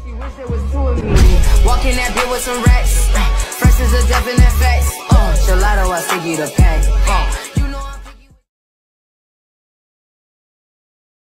She wish there was two of me. Walk in that bit with some racks. Fresh is a definite fact. Gelato, I stick you the pack.